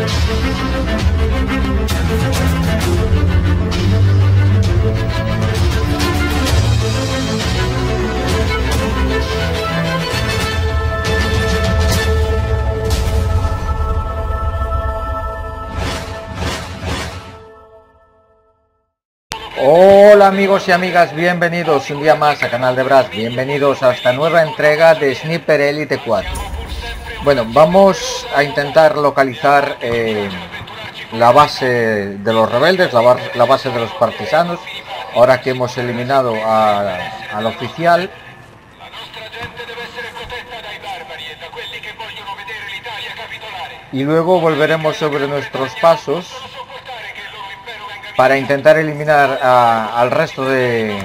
Hola amigos y amigas, bienvenidos un día más a Canal de Brad, bienvenidos a esta nueva entrega de Sniper Elite 4. Bueno, vamos a intentar localizar la base de los rebeldes, la base de los partisanos, ahora que hemos eliminado al oficial. Y luego volveremos sobre nuestros pasos para intentar eliminar al resto de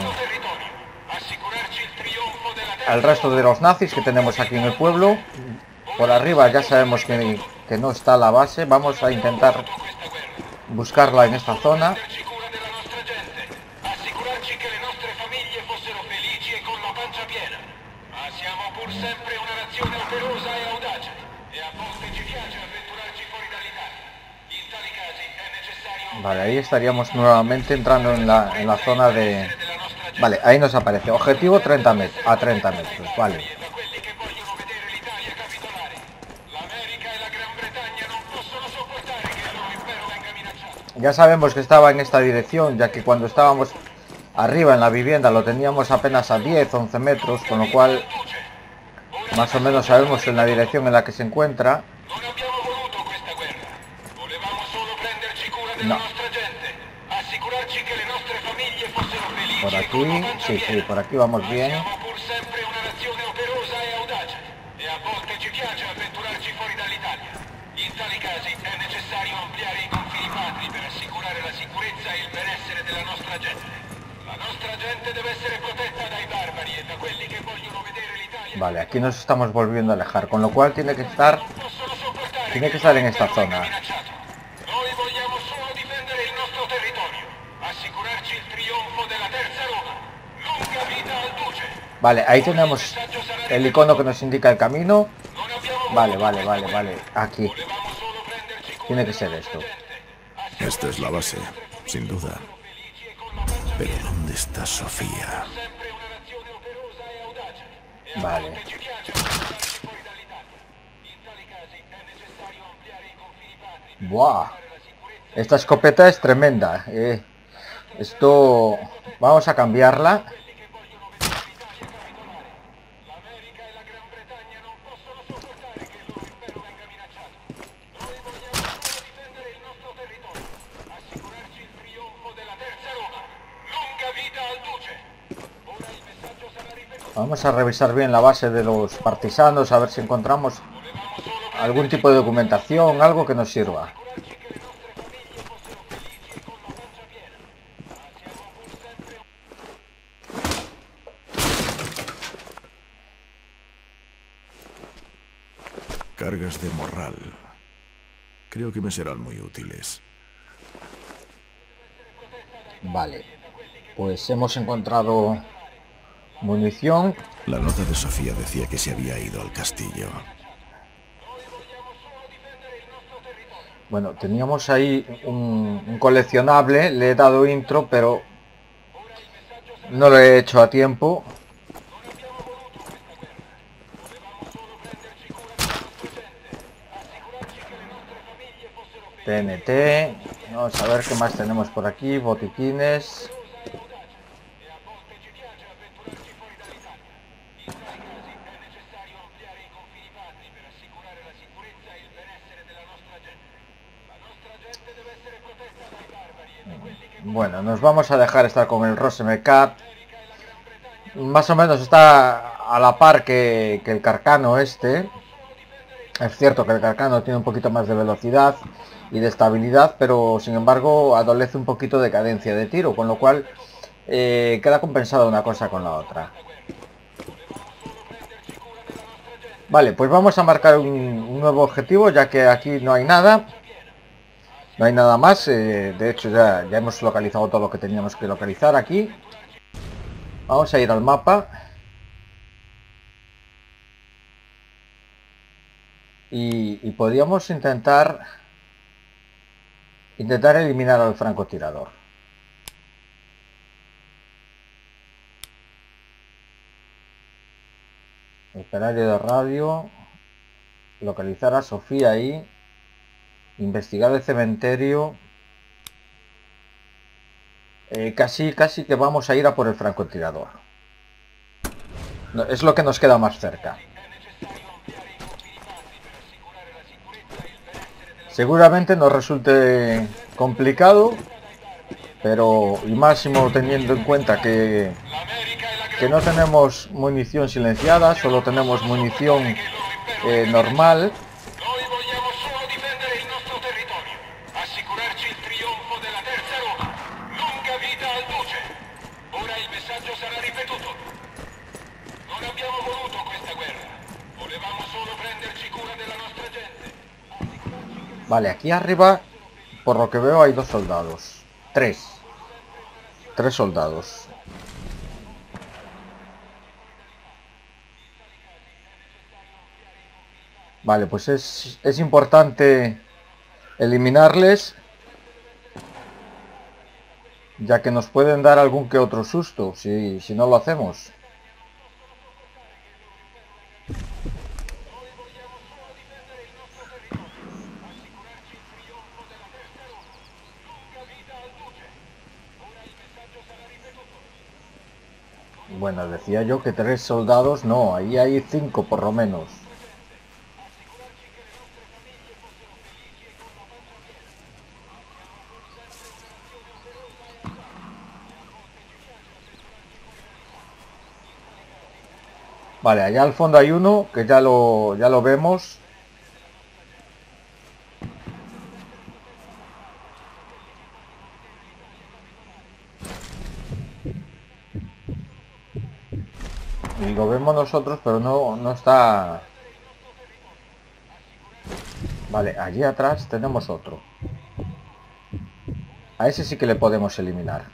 los nazis que tenemos aquí en el pueblo. Por arriba ya sabemos que no está la base. Vamos a intentar buscarla en esta zona. Vale, ahí estaríamos nuevamente entrando en la zona de... Vale, ahí nos aparece objetivo 30 metros, a 30 metros, vale. Ya sabemos que estaba en esta dirección, ya que cuando estábamos arriba en la vivienda lo teníamos apenas a 10-11 metros, con lo cual más o menos sabemos en la dirección en la que se encuentra. No. Por aquí, sí, por aquí vamos bien. Vale, aquí nos estamos volviendo a alejar, con lo cual tiene que estar en esta zona. Vale, ahí tenemos el icono que nos indica el camino. Vale, aquí. Tiene que ser esto. Esta es la base, sin duda. Pero ¿dónde está Sofía? Vale. Buah. Esta escopeta es tremenda. Esto... Vamos a cambiarla. Vamos a revisar bien la base de los partisanos, a ver si encontramos algún tipo de documentación, algo que nos sirva. Cargas de morral. Creo que me serán muy útiles. Vale, pues hemos encontrado munición. La nota de Sofía decía que se había ido al castillo. Bueno, teníamos ahí un coleccionable, le he dado intro, pero no lo he hecho a tiempo. TNT, vamos a ver qué más tenemos por aquí, botiquines. Bueno, nos vamos a dejar estar con el Rosemecat. Más o menos está a la par que el Carcano este. Es cierto que el Carcano tiene un poquito más de velocidad y de estabilidad, pero sin embargo adolece un poquito de cadencia de tiro, con lo cual queda compensada una cosa con la otra. Vale, pues vamos a marcar un nuevo objetivo, ya que aquí no hay nada. No hay nada más, de hecho ya hemos localizado todo lo que teníamos que localizar aquí. Vamos a ir al mapa. Y podríamos intentar Intentar eliminar al francotirador. Operario de radio. Localizar a Sofía ahí. Investigar el cementerio. Casi que vamos a ir a por el francotirador. No, es lo que nos queda más cerca. Seguramente nos resulte complicado, pero y máximo teniendo en cuenta que no tenemos munición silenciada, solo tenemos munición normal. Vale, aquí arriba, por lo que veo, hay 2 soldados. 3 soldados. Vale, pues es importante eliminarles, ya que nos pueden dar algún que otro susto si no lo hacemos. Bueno, decía yo que 3 soldados, no, ahí hay 5 por lo menos. Vale, allá al fondo hay uno, que ya lo vemos. Y lo vemos nosotros, pero no está... Vale, allí atrás tenemos otro. A ese sí que le podemos eliminar.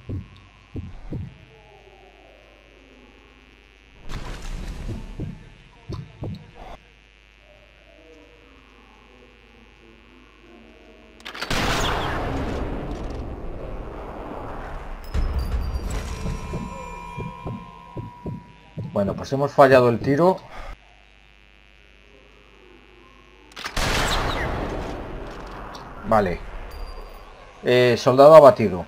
Bueno, pues hemos fallado el tiro. Vale. Soldado abatido.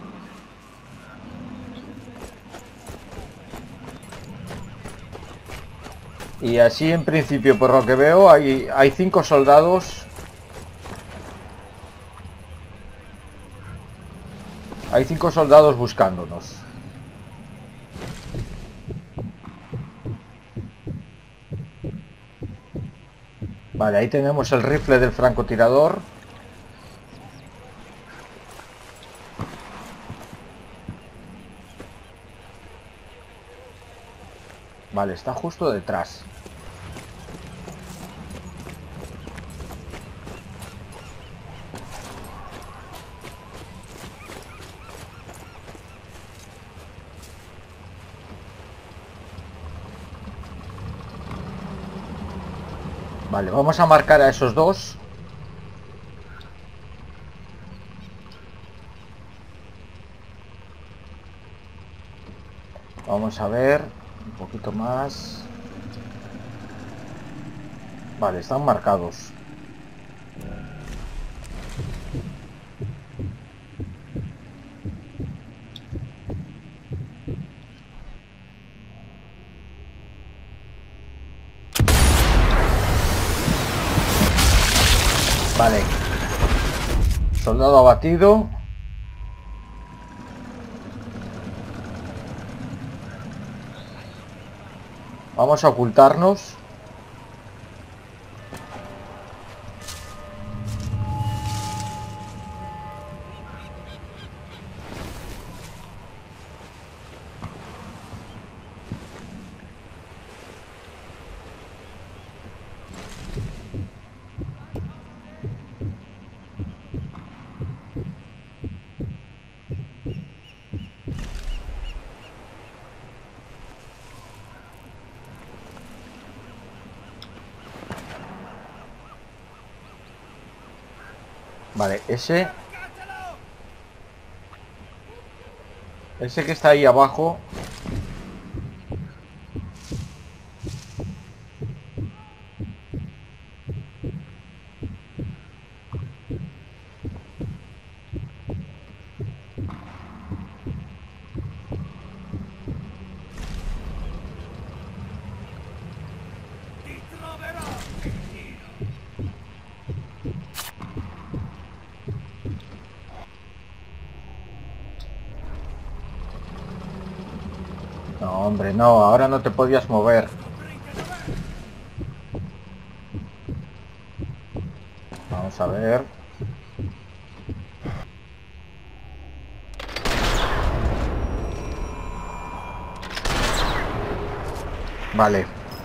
Y así en principio, por lo que veo, hay 5 soldados. Hay 5 soldados buscándonos. Vale, ahí tenemos el rifle del francotirador. Vale, está justo detrás. Vale, vamos a marcar a esos 2. Vamos a ver un poquito más. Vale, están marcados. Vale. Soldado abatido. Vamos a ocultarnos. Vale, ese Ese que está ahí abajo. No, hombre, no, ahora no te podías mover. Vamos a ver. Vale.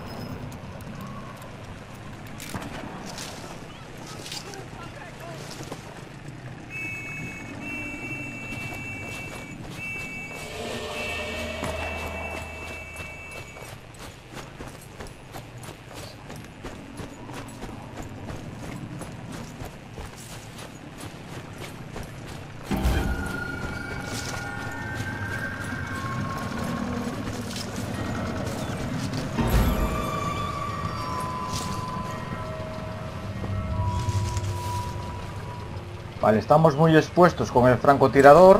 Vale, estamos muy expuestos con el francotirador.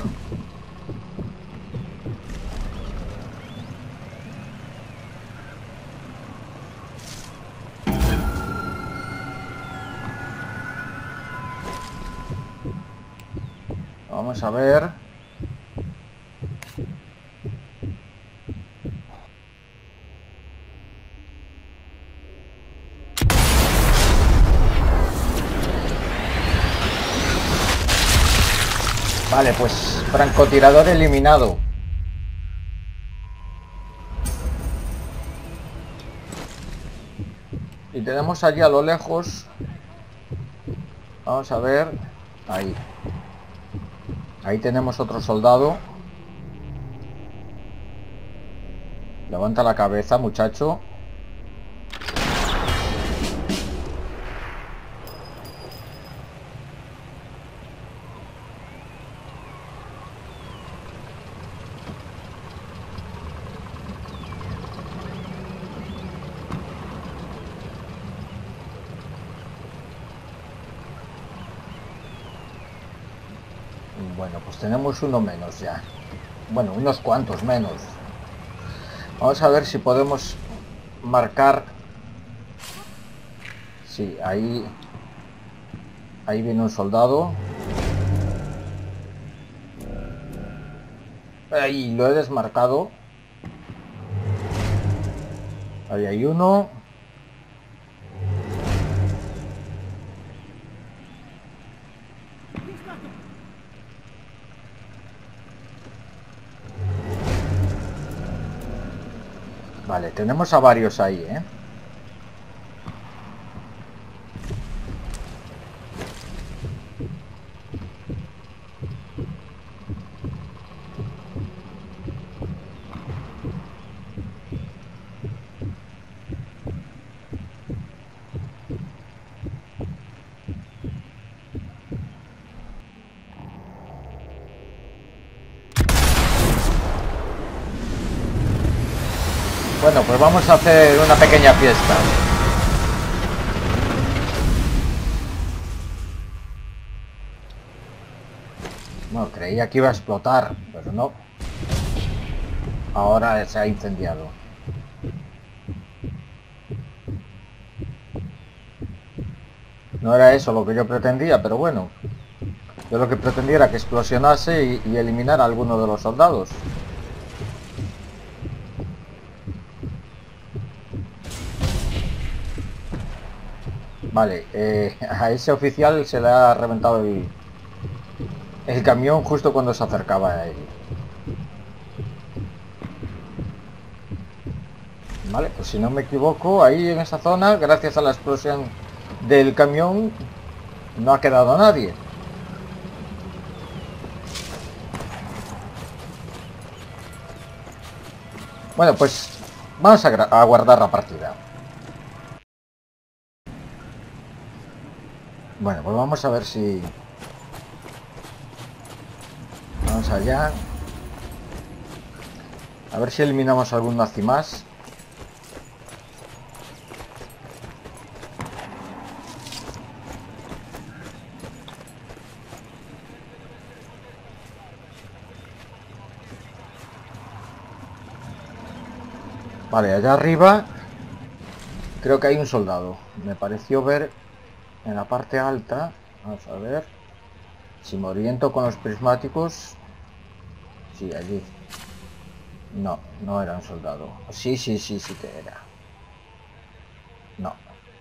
Vamos a ver. Vale, pues francotirador eliminado. Y tenemos allí a lo lejos. Vamos a ver. Ahí. Ahí tenemos otro soldado. Levanta la cabeza, muchacho. Bueno, pues tenemos uno menos ya. Bueno, unos cuantos menos. Vamos a ver si podemos marcar. Sí, ahí viene un soldado. Ahí lo he desmarcado. Ahí hay uno. Vale, tenemos a varios ahí, ¿eh? Bueno, pues vamos a hacer una pequeña fiesta. Bueno, creía que iba a explotar, pero no. Ahora se ha incendiado. No era eso lo que yo pretendía, pero bueno. Yo lo que pretendía era que explosionase y eliminar a alguno de los soldados. Vale, a ese oficial se le ha reventado el camión justo cuando se acercaba a él. Vale, pues si no me equivoco, ahí en esa zona, gracias a la explosión del camión, no ha quedado nadie. Bueno, pues vamos a guardar la partida. Bueno, pues vamos a ver si... Vamos allá. A ver si eliminamos algún nazi más. Vale, allá arriba creo que hay un soldado. Me pareció ver en la parte alta. Vamos a ver. Si me oriento con los prismáticos. Sí, allí. No, no era un soldado. Sí, sí, sí, sí que era. No.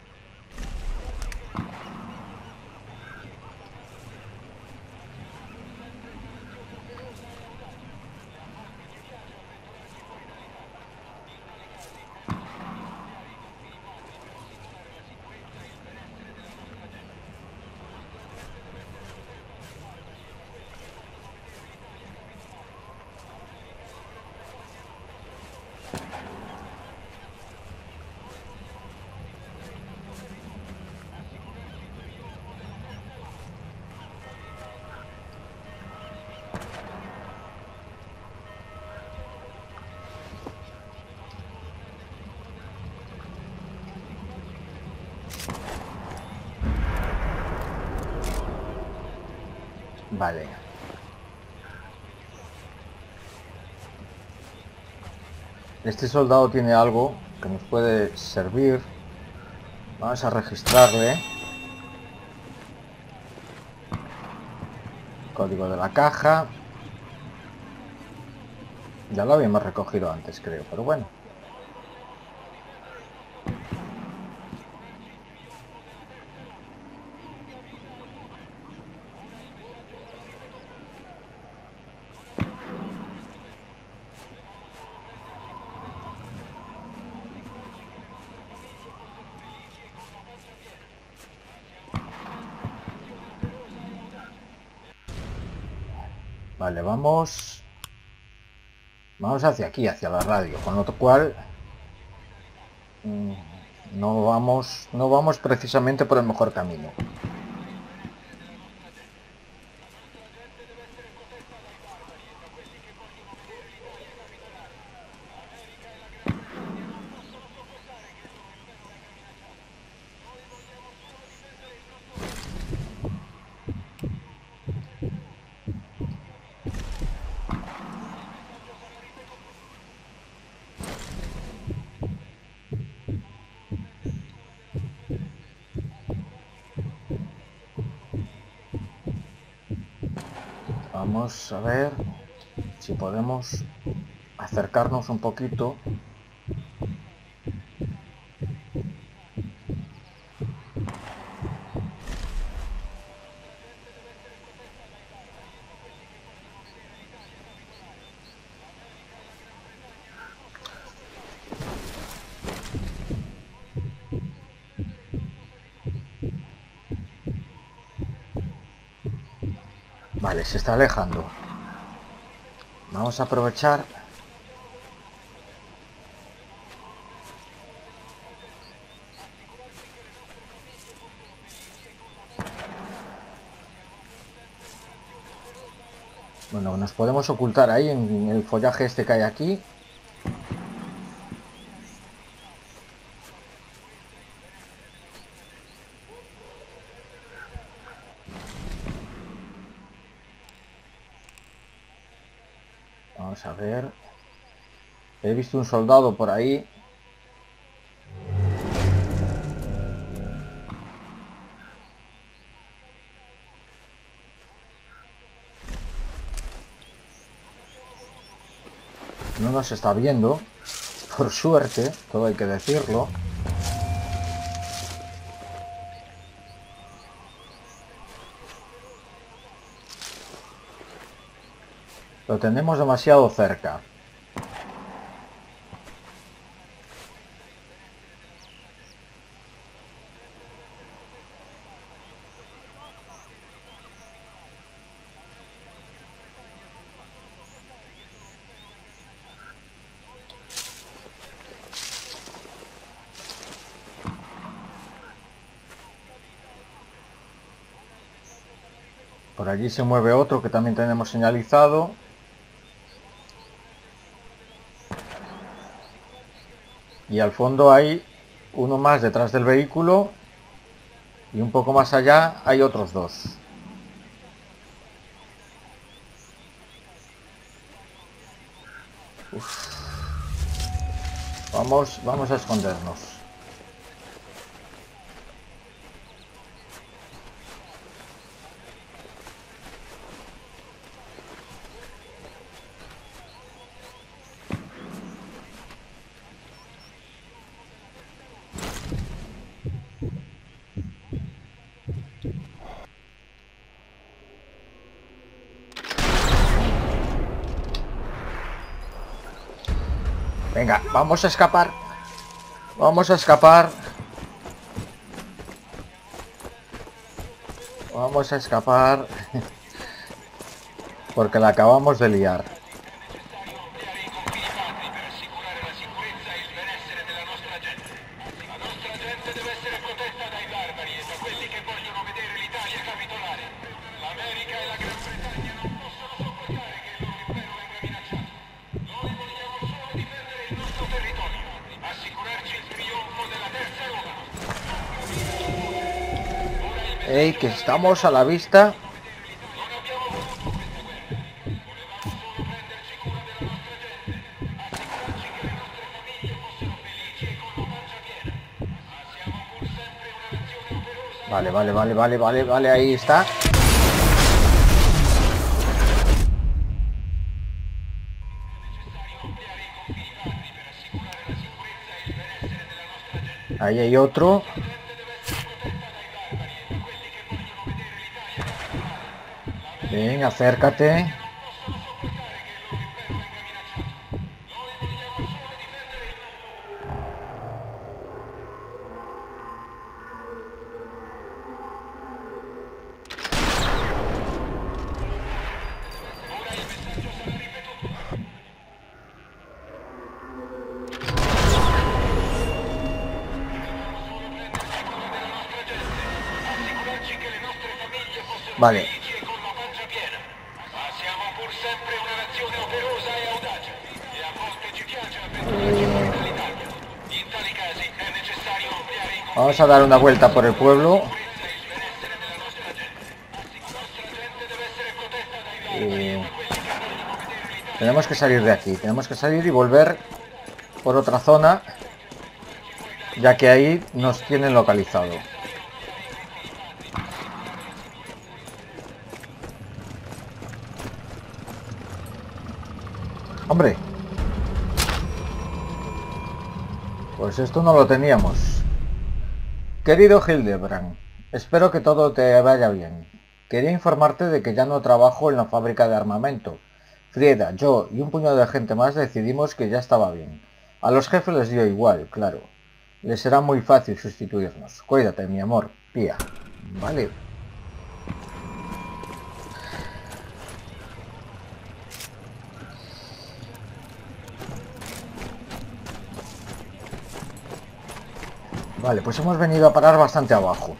Vale. Este soldado tiene algo que nos puede servir. Vamos a registrarle. Código de la caja. Ya lo habíamos recogido antes, creo, pero bueno. Vale, vamos hacia aquí, hacia la radio, con lo cual no vamos precisamente por el mejor camino. Vamos a ver si podemos acercarnos un poquito. Vale, se está alejando. Vamos a aprovechar. Bueno, nos podemos ocultar ahí en el follaje este que hay aquí. Vamos a ver. He visto un soldado por ahí. No nos está viendo. Por suerte, todo hay que decirlo. Lo tenemos demasiado cerca. Por allí se mueve otro que también tenemos señalizado. Y al fondo hay uno más detrás del vehículo. Y un poco más allá hay otros dos. Uf. Vamos a escondernos. Venga, vamos a escapar. Vamos a escapar. Vamos a escapar. Porque la acabamos de liar. ¡Ey, que estamos a la vista! Vale, ahí está. Ahí hay otro. Ven, acércate. Vale. Vamos a dar una vuelta por el pueblo. Tenemos que salir de aquí. Tenemos que salir y volver por otra zona, ya que ahí nos tienen localizado. ¡Hombre! Pues esto no lo teníamos. Querido Hildebrand, espero que todo te vaya bien. Quería informarte de que ya no trabajo en la fábrica de armamento. Frieda, yo y un puñado de gente más decidimos que ya estaba bien. A los jefes les dio igual, claro. Les será muy fácil sustituirnos. Cuídate, mi amor, Pía. Vale. Vale, pues hemos venido a parar bastante abajo.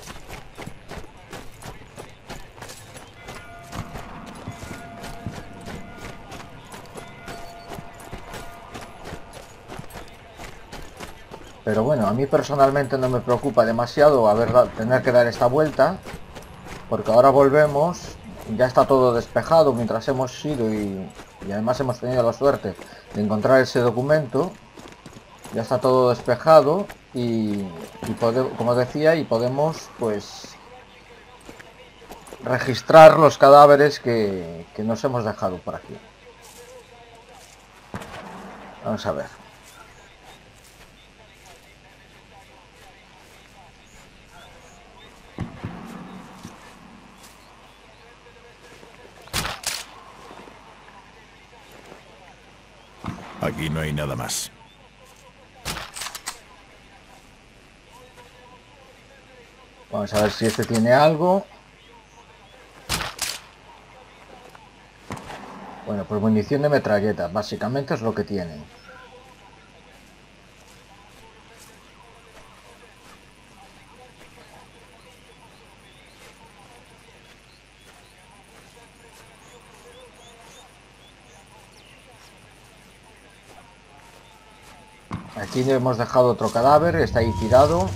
Pero bueno, a mí personalmente no me preocupa demasiado tener que dar esta vuelta, porque ahora volvemos, ya está todo despejado mientras hemos ido y además hemos tenido la suerte de encontrar ese documento. Ya está todo despejado y como decía, y podemos pues registrar los cadáveres que nos hemos dejado por aquí. Vamos a ver. Aquí no hay nada más. Vamos a ver si este tiene algo. Bueno, pues munición de metralleta, básicamente es lo que tienen. Aquí le hemos dejado otro cadáver, está ahí tirado.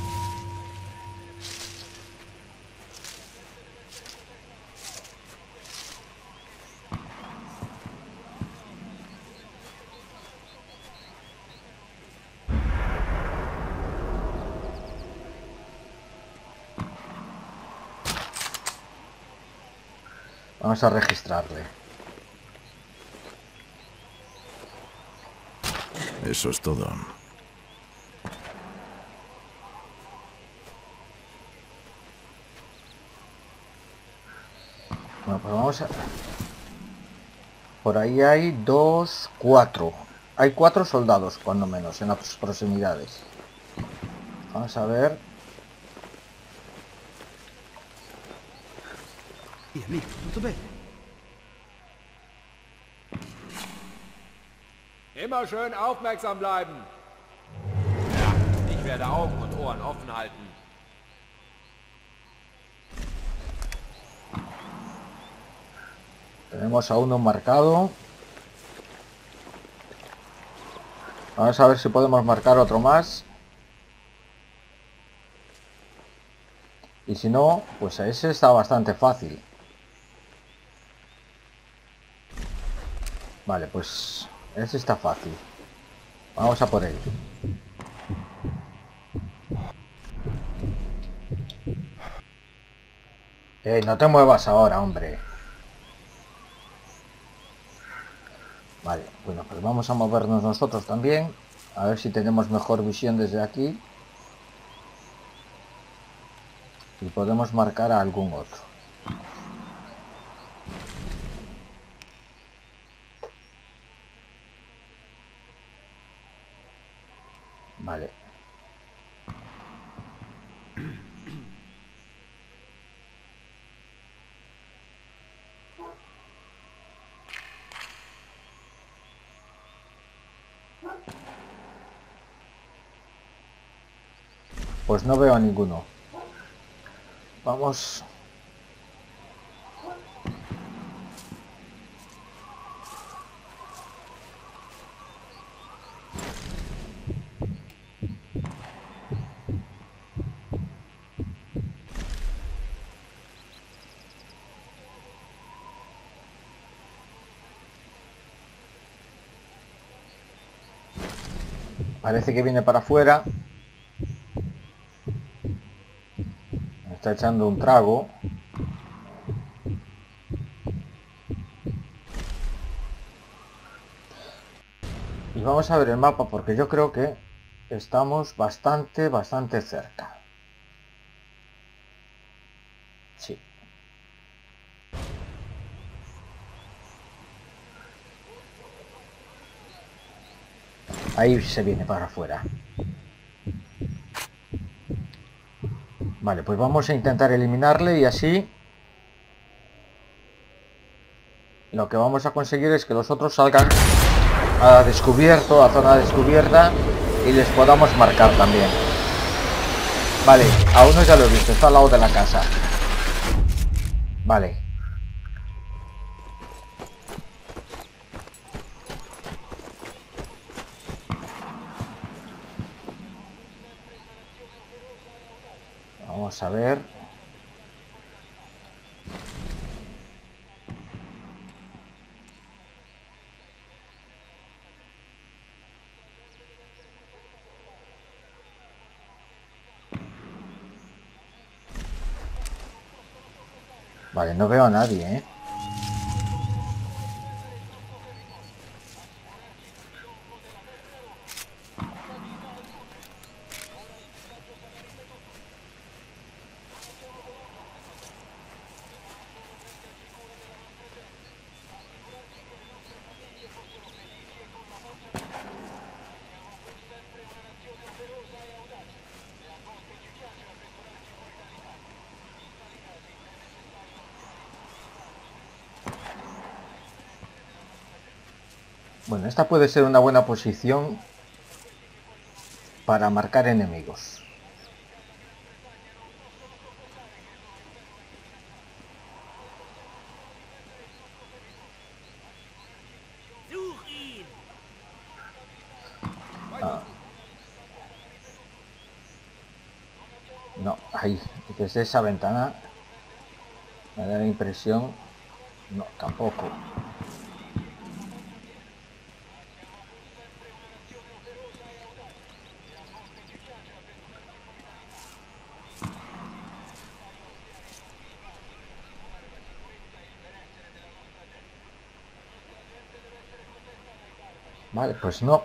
Vamos a registrarle. Eso es todo. Bueno, pues vamos a... Por ahí hay 2, 4. Hay 4 soldados, cuando menos, en las proximidades. Vamos a ver. Immer schön aufmerksam bleiben. Ja, ich werde Augen und Ohren offen halten. Tenemos a uno marcado. Vamos a ver si podemos marcar otro más. Y si no, pues ese está bastante fácil. Vale, pues ese está fácil. Vamos a por él. No te muevas ahora, hombre. Vale, bueno, pues vamos a movernos nosotros también. A ver si tenemos mejor visión desde aquí. Y podemos marcar a algún otro. Vale. Pues no veo a ninguno. Vamos. Parece que viene para afuera. Me está echando un trago. Y vamos a ver el mapa porque yo creo que estamos bastante cerca. Sí. Ahí se viene para afuera. Vale, pues vamos a intentar eliminarle y así lo que vamos a conseguir es que los otros salgan a descubierto, a zona descubierta y les podamos marcar también. Vale, a uno ya lo he visto, está al lado de la casa. Vale. Vamos a ver. Vale, no veo a nadie, ¿eh? Bueno, esta puede ser una buena posición para marcar enemigos. No, ahí, desde esa ventana me da la impresión. No, tampoco. Vale, pues no.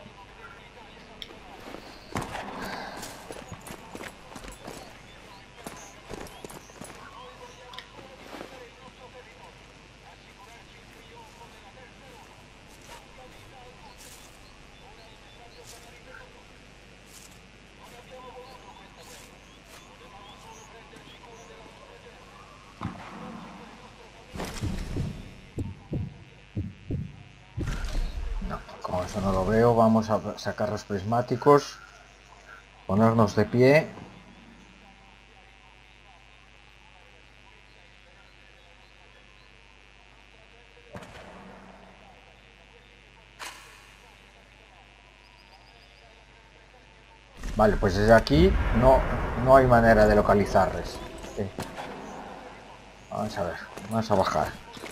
No, como eso no lo veo, vamos a sacar los prismáticos, ponernos de pie. Vale, pues desde aquí no hay manera de localizarles. Vamos a ver, vamos a bajar.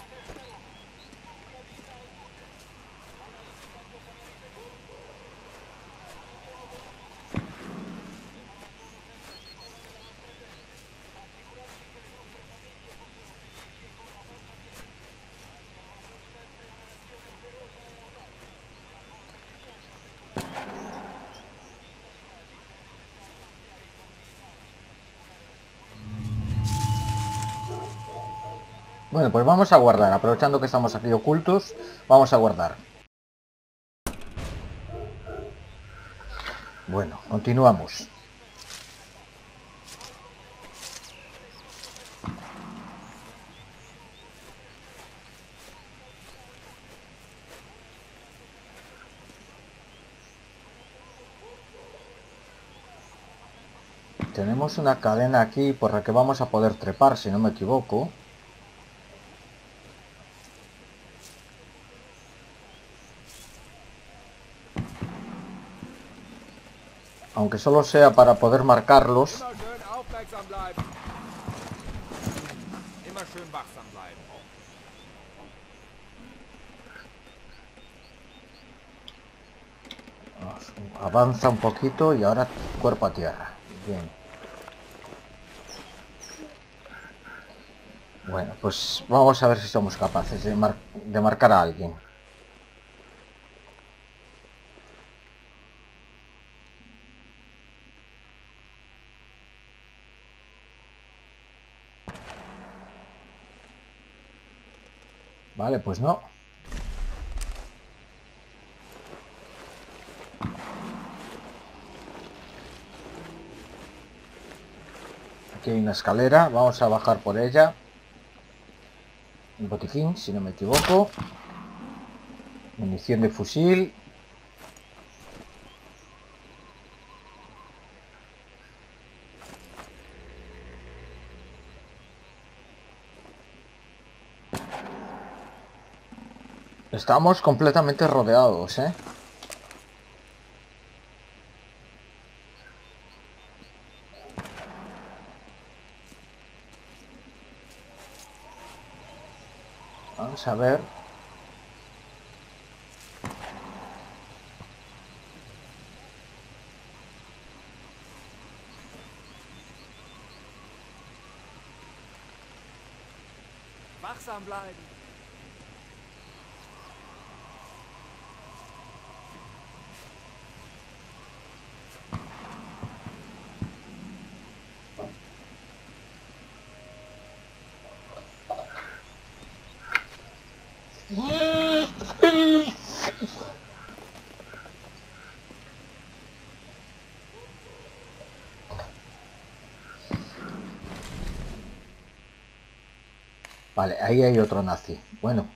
Bueno, pues vamos a guardar, aprovechando que estamos aquí ocultos, vamos a guardar. Bueno, continuamos. Tenemos una cadena aquí por la que vamos a poder trepar, si no me equivoco. Aunque solo sea para poder marcarlos. Immer schön aufmerksam bleiben. Immer schön wachsam bleiben. Avanza un poquito y ahora cuerpo a tierra. Bien. Bueno, pues vamos a ver si somos capaces de marcar a alguien. Vale, pues no. Aquí hay una escalera, vamos a bajar por ella. Un botiquín, si no me equivoco. Munición de fusil. Estamos completamente rodeados, ¿eh? Vamos a ver. Wachsam bleiben. Vale, ahí hay otro nazi. Bueno.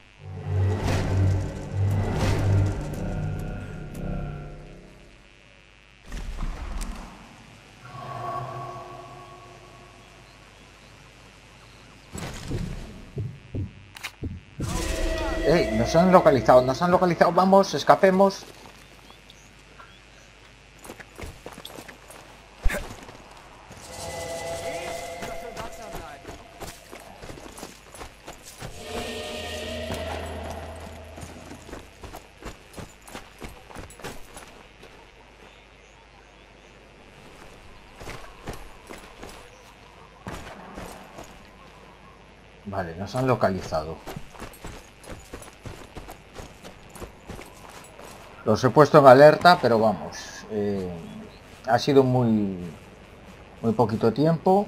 ¡Ey! Nos han localizado, vamos, escapemos. Vale, nos han localizado. Los he puesto en alerta, pero vamos, ha sido muy poquito tiempo.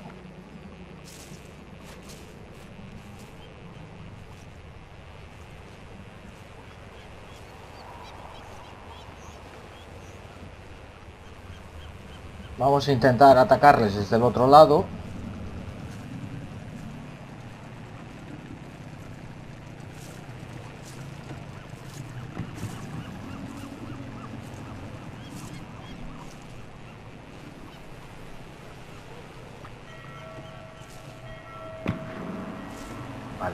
Vamos a intentar atacarles desde el otro lado. Vale.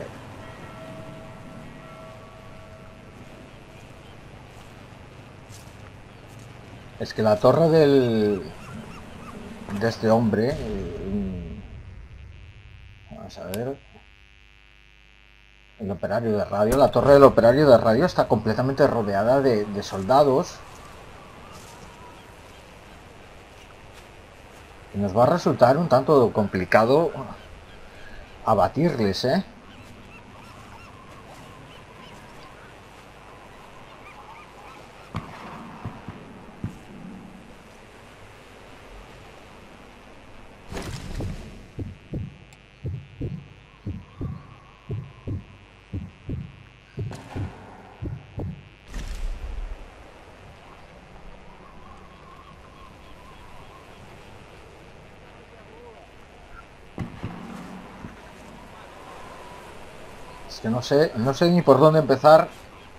Es que la torre de este hombre, vamos a ver, el operario de radio, la torre del operario de radio está completamente rodeada de soldados. Y nos va a resultar un tanto complicado abatirles, ¿eh? Es que no sé ni por dónde empezar.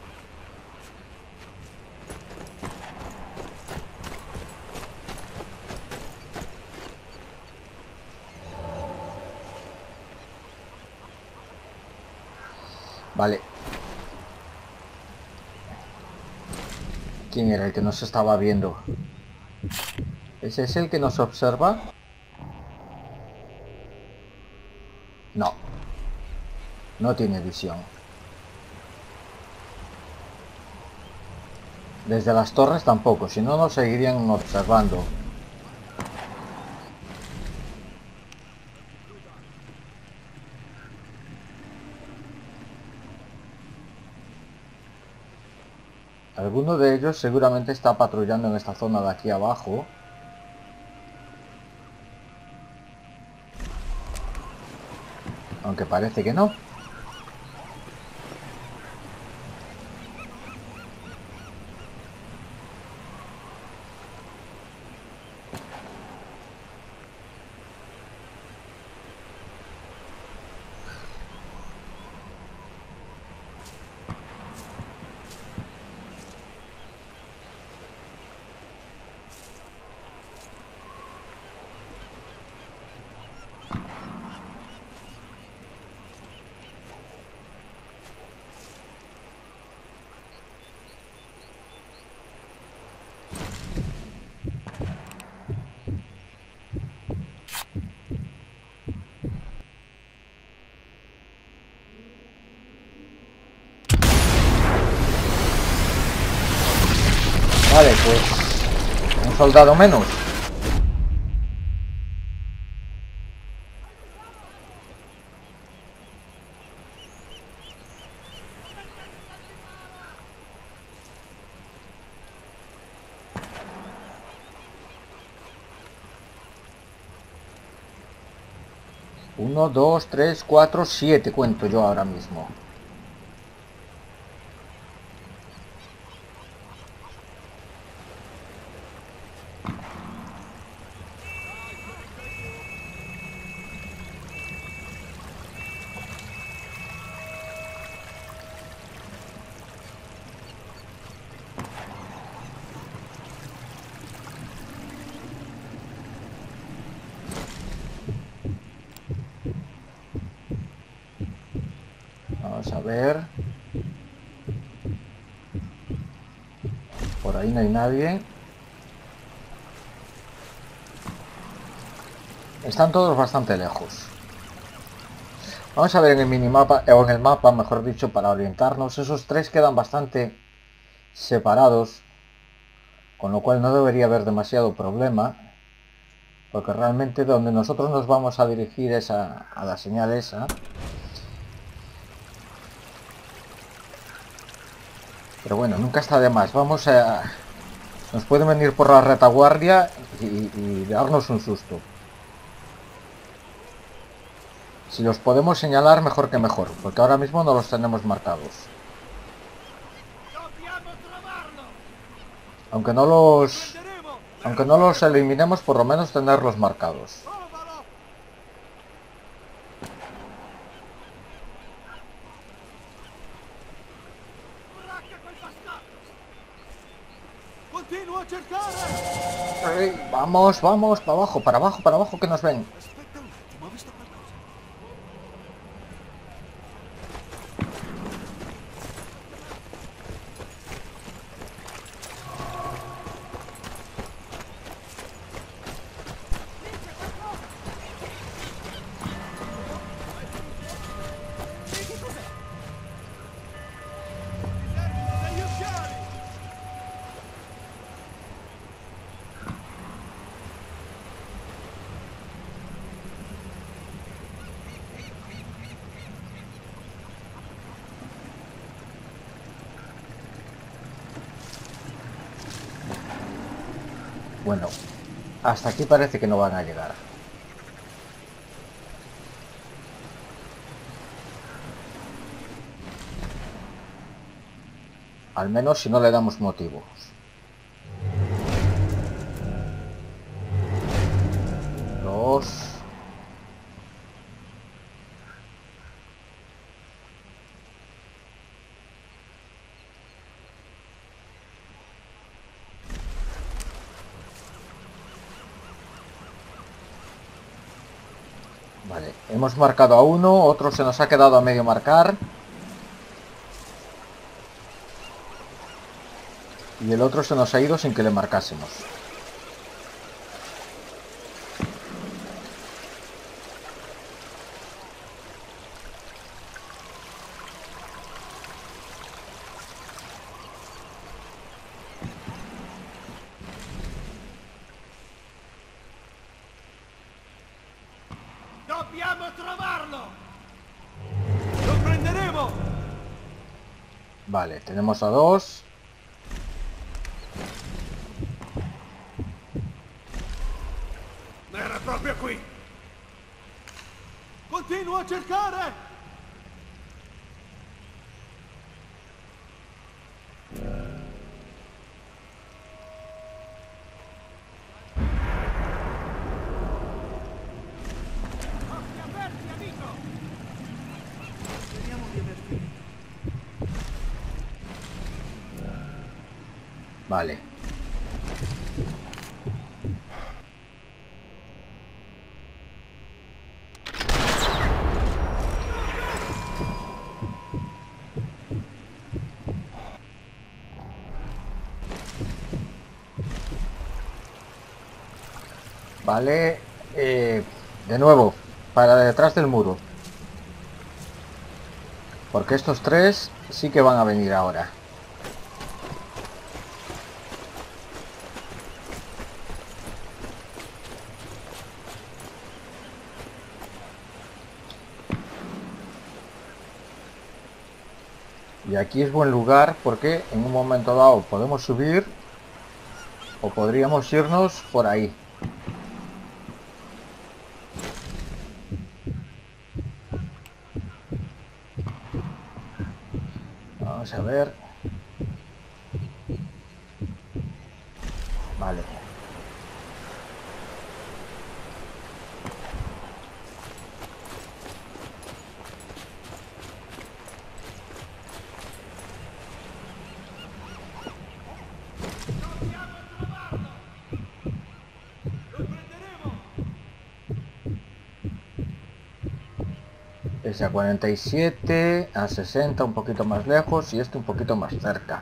Vale. ¿Quién era el que nos estaba viendo? ¿Ese es el que nos observa? No. No tiene visión. Desde las torres tampoco, si no nos seguirían observando. Alguno de ellos seguramente está patrullando en esta zona de aquí abajo. Aunque parece que no. Vale, pues un soldado menos. Uno, dos, tres, cuatro, 7 cuento yo ahora mismo. Vamos a ver. Por ahí no hay nadie. Están todos bastante lejos. Vamos a ver en el minimapa, o en el mapa, mejor dicho, para orientarnos. Esos tres quedan bastante separados, con lo cual no debería haber demasiado problema, porque realmente donde nosotros nos vamos a dirigir es a la señal esa. Pero bueno, nunca está de más. Vamos a... Nos pueden venir por la retaguardia y darnos un susto. Si los podemos señalar, mejor que mejor, porque ahora mismo no los tenemos marcados. Aunque no los eliminemos, por lo menos tenerlos marcados. Vamos, vamos, para abajo, que nos ven. Bueno, hasta aquí parece que no van a llegar. Al menos si no le damos motivos. Dos. Vale, hemos marcado a uno, otro se nos ha quedado a medio marcar. Y el otro se nos ha ido sin que le marcásemos. Dobbiamo trovarlo. Lo prenderemo. Vale, tenemos a dos. Era proprio qui. Continuo a cercare. Occhi aperti, amico. Speriamo di aver finito. Vale. Vale, de nuevo, para detrás del muro. Porque estos tres sí que van a venir ahora. Y aquí es buen lugar porque en un momento dado podemos subir o podríamos irnos por ahí. Vamos a ver. Vale. Ese a 47, a 60 un poquito más lejos y este un poquito más cerca.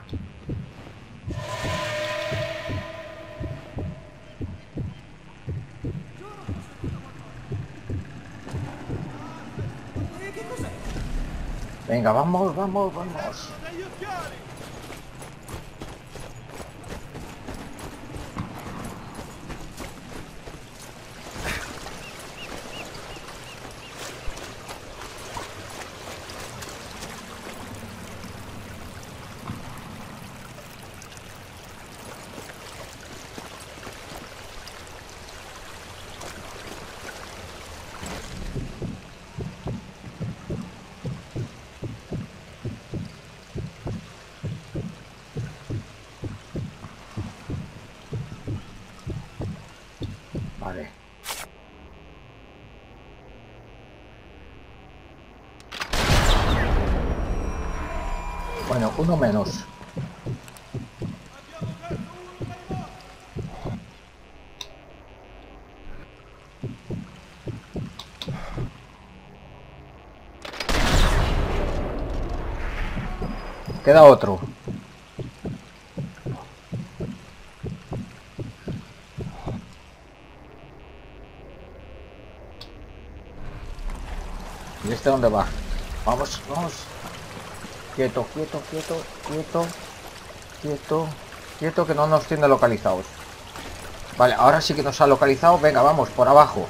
Venga, vamos, vamos, vamos. Bueno, uno menos. Queda otro. ¿Y este dónde va? Vamos, vamos. Quieto, quieto, quieto, quieto. Quieto, quieto, que no nos tiene localizados. Vale, ahora sí que nos ha localizado. Venga, vamos, por abajo.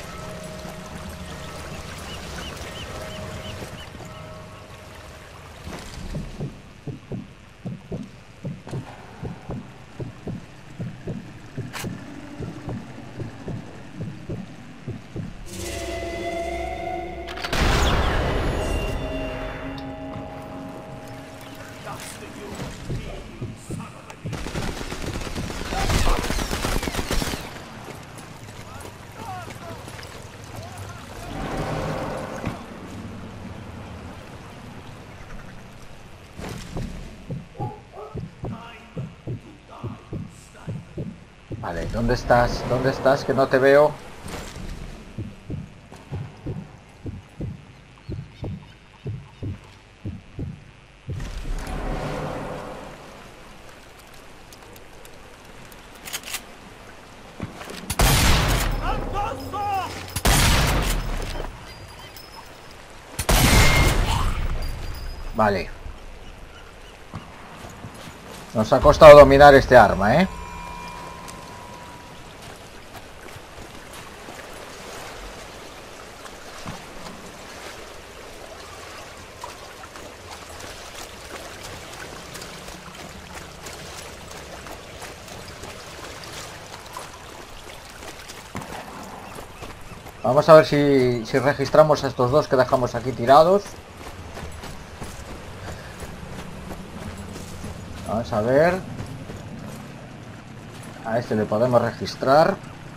Vale, ¿dónde estás? ¿Dónde estás? Que no te veo. Vale. Nos ha costado dominar este arma, ¿eh? Vamos a ver si registramos a estos dos que dejamos aquí tirados. Vamos a ver. A este le podemos registrar.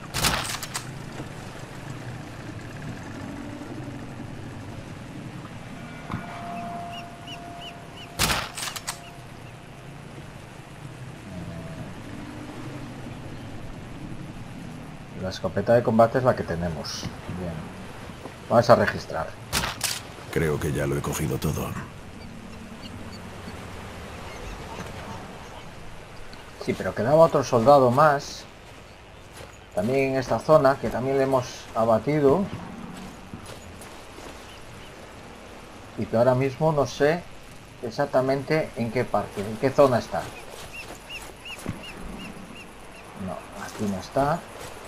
La escopeta de combate es la que tenemos. Bien. Vamos a registrar. Creo que ya lo he cogido todo. Sí, pero quedaba otro soldado más. También en esta zona, que también le hemos abatido. Y que ahora mismo no sé exactamente en qué parte, en qué zona está. No, aquí no está.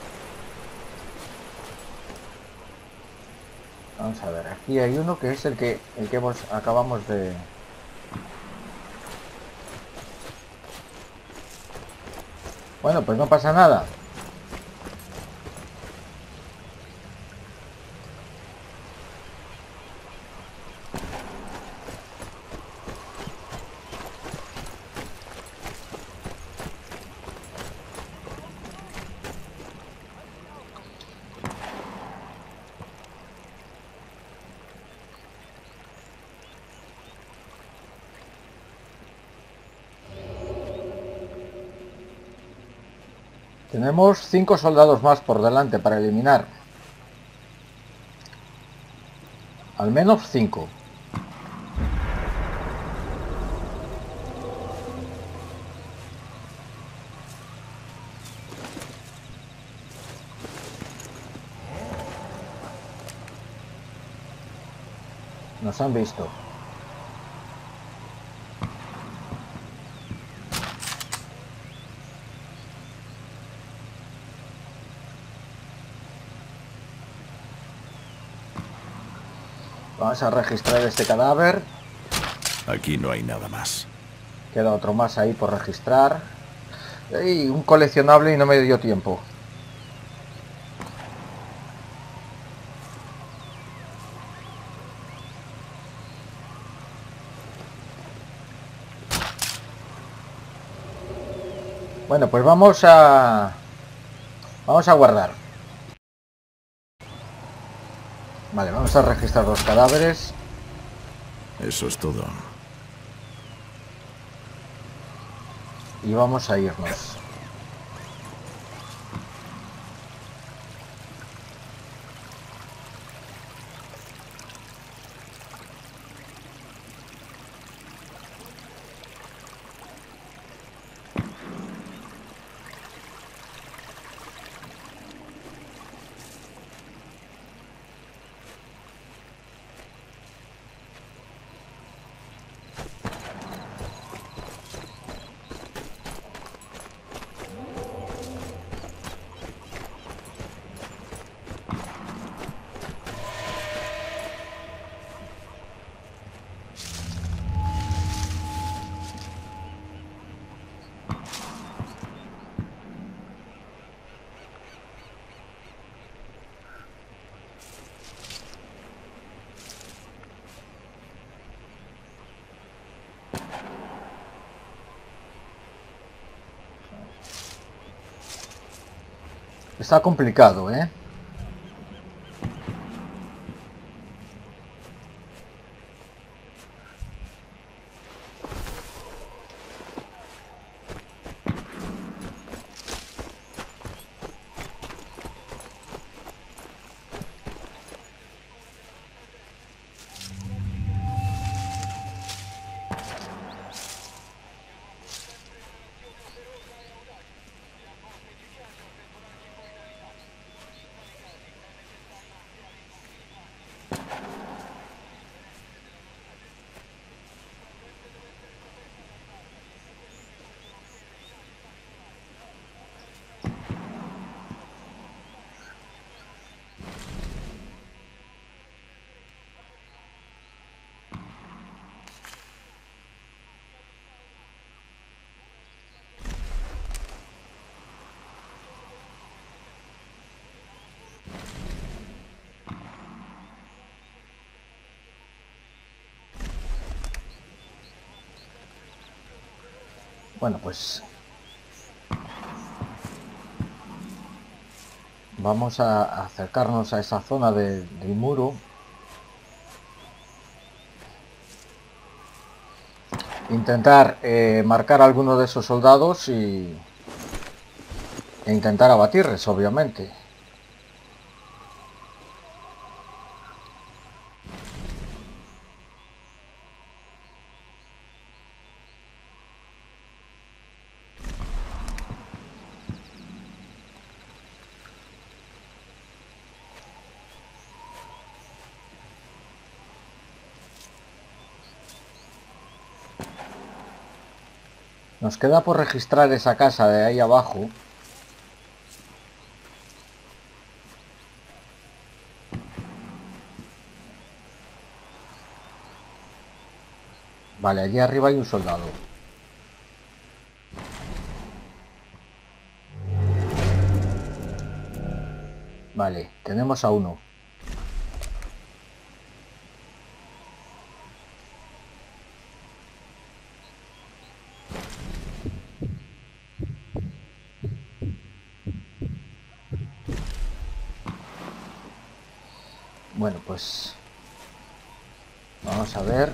Vamos a ver, aquí hay uno que es el que acabamos de... Bueno, pues no pasa nada. Tenemos 5 soldados más por delante para eliminar. Al menos 5. Nos han visto. Vamos a registrar este cadáver. Aquí no hay nada más. Queda otro más ahí por registrar. Y un coleccionable y no me dio tiempo. Bueno, pues vamos a guardar. Vale, vamos a registrar los cadáveres. Eso es todo. y vamos a irnos. Está complicado, ¿eh? Bueno, pues vamos a acercarnos a esa zona del muro. Intentar marcar a alguno de esos soldados e intentar abatirles, obviamente. Nos queda por registrar esa casa de ahí abajo. Vale, allí arriba hay un soldado. Vale, tenemos a uno. Bueno, pues vamos a ver.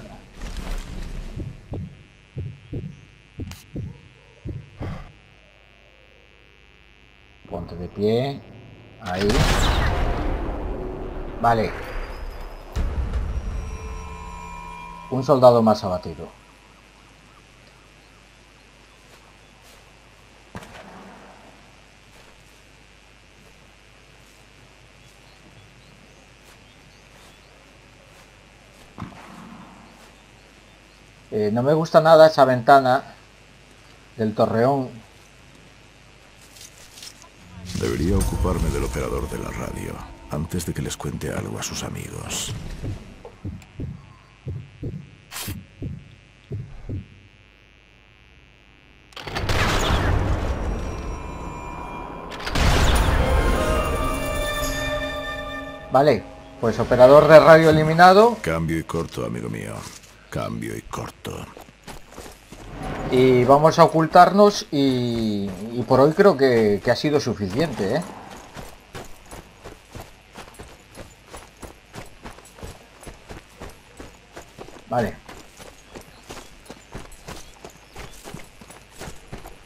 Ponte de pie. Ahí. Vale. Un soldado más abatido. No me gusta nada esa ventana del torreón. Debería ocuparme del operador de la radio antes de que les cuente algo a sus amigos. Vale, pues operador de radio eliminado. Cambio y corto, amigo mío. Cambio y corto. Y vamos a ocultarnos y por hoy creo que ha sido suficiente, ¿eh? Vale.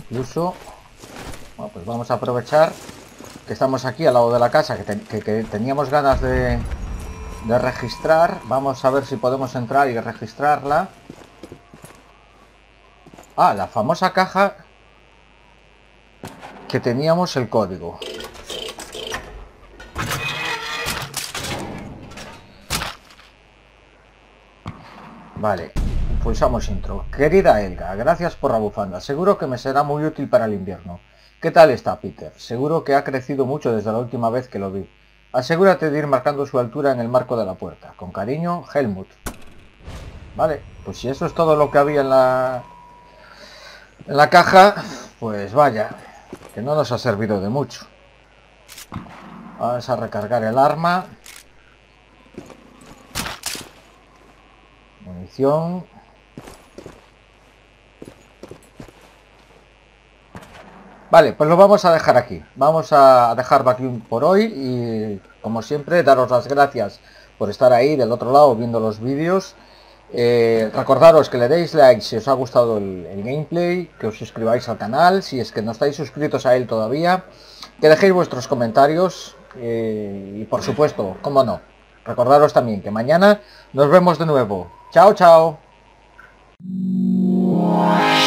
Incluso, bueno, pues vamos a aprovechar que estamos aquí al lado de la casa, que teníamos ganas de registrar. Vamos a ver si podemos entrar y registrarla. Ah, la famosa caja que teníamos el código. Vale, pulsamos intro. Querida Elga, gracias por la bufanda. Seguro que me será muy útil para el invierno. ¿Qué tal está Peter? Seguro que ha crecido mucho desde la última vez que lo vi. Asegúrate de ir marcando su altura en el marco de la puerta. Con cariño, Helmut. Vale, pues si eso es todo lo que había en la caja, pues vaya, que no nos ha servido de mucho. Vamos a recargar el arma. Munición. Vale, pues lo vamos a dejar aquí. Vamos a dejar Vacuum por hoy y, como siempre, daros las gracias por estar ahí del otro lado viendo los vídeos. Recordaros que le deis like si os ha gustado el gameplay, que os suscribáis al canal si es que no estáis suscritos a él todavía, que dejéis vuestros comentarios y, por supuesto, como no, recordaros también que mañana nos vemos de nuevo. Chao, chao.